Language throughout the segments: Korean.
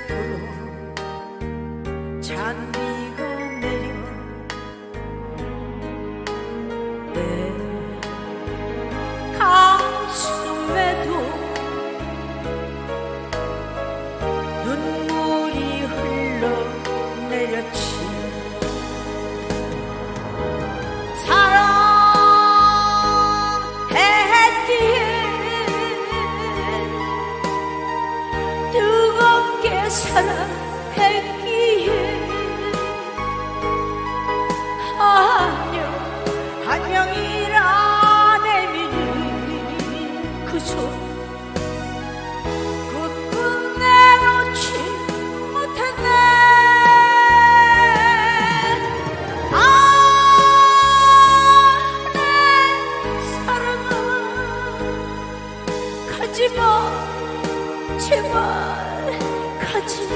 숲으로 잔비가 내려 내 가슴에도 눈물이 흘러내렸지. 사랑했기에 뜨겁게 사랑했기에 안녕이라 내미는 그 손 굳고 내놓지 못했네. 내 사랑아 가지마 제발 가지마.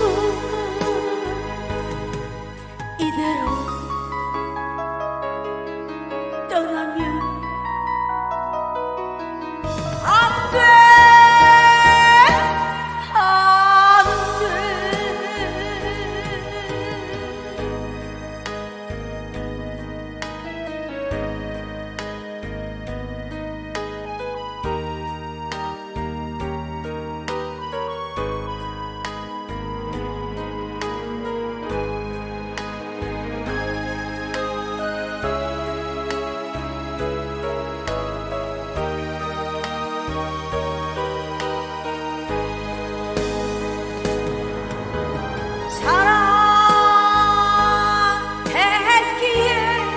이대로 떠나면 안 돼, 안 돼. 사랑했기에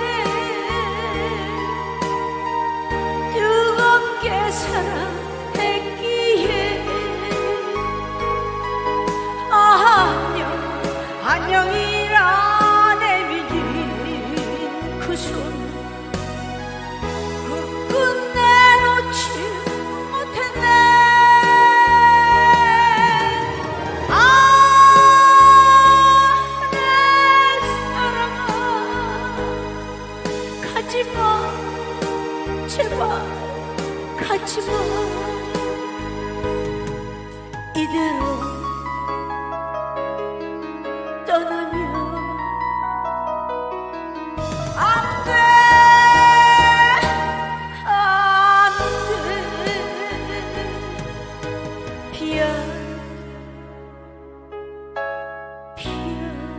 뜨겁게 사랑했기에 안녕이라 내미는 그 손 굳고 내놓지 못했네. 가지마 제발 가지마. 이대로 떠나면 안 돼, 안 돼. 비야 비야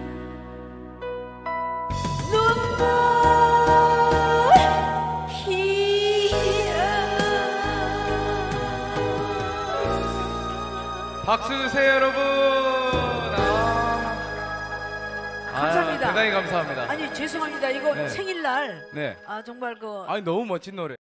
눈물 박수 주세요 여러분. 감사합니다. 대단히 감사합니다. 아니 죄송합니다. 이거 네. 생일날 네. 정말 아니 너무 멋진 노래.